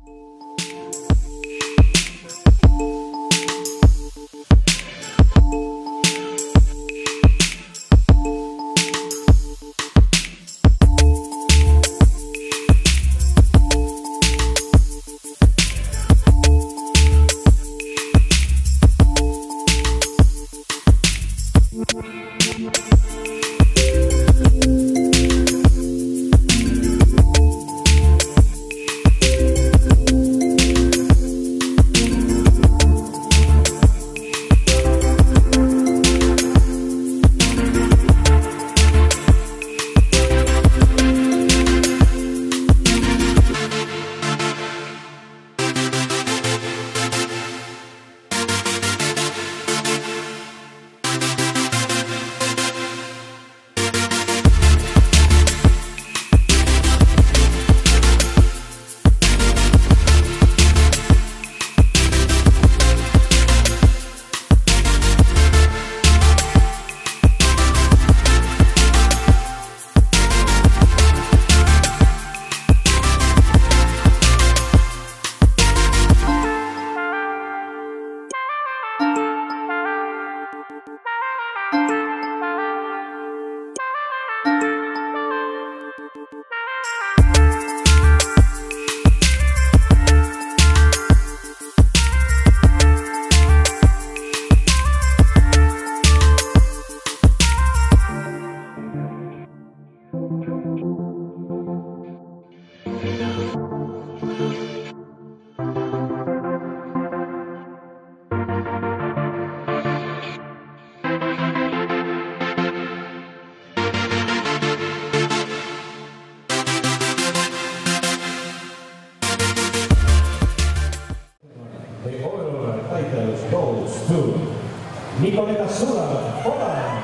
Goes to Nicoleta Sula, Poland,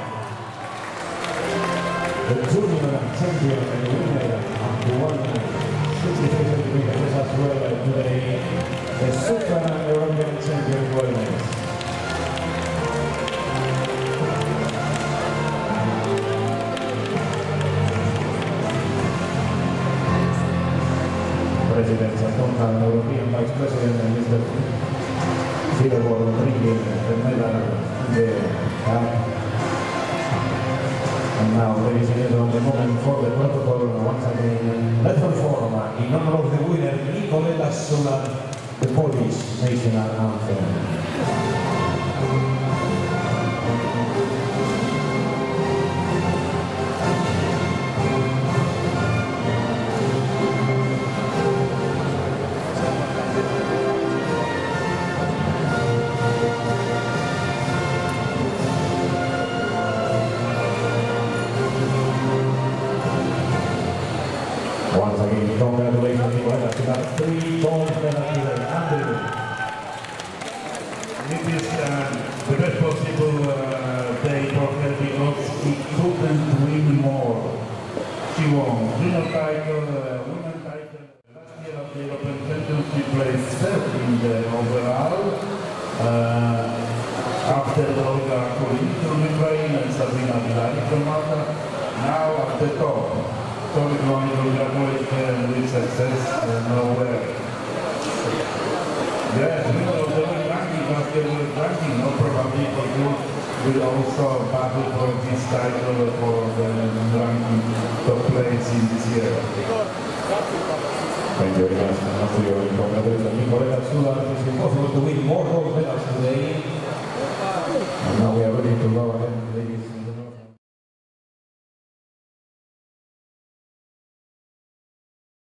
the junior champion and winner of the 165 centimeters as well today, the Super European champion Wellness. President Santonja, European Vice President, and Mr. Fidel Rodriguez, the medal there. And now, ladies and gentlemen, the moment for the protocol once again. Let's perform in honor of the winner, Nicoleta Sula, the Polish national anthem. Once again, congratulations, Nicoleta Sula, 3 gold medals today. It is the best possible day for her because she couldn't win more. She won junior title, women's title. Last year at the European Championship placed third in the overall. After Olga Kulin from Ukraine and Sabina Vilari from Malta, now at the top. So we want to congratulate her with success nowhere. Yes, we know the world ranking, after the world ranking, no probably will also battle for this title for the ranking top place in this year. Thank you very much. Congratulations, Nicoleta Sula. It's impossible to win more gold medals today.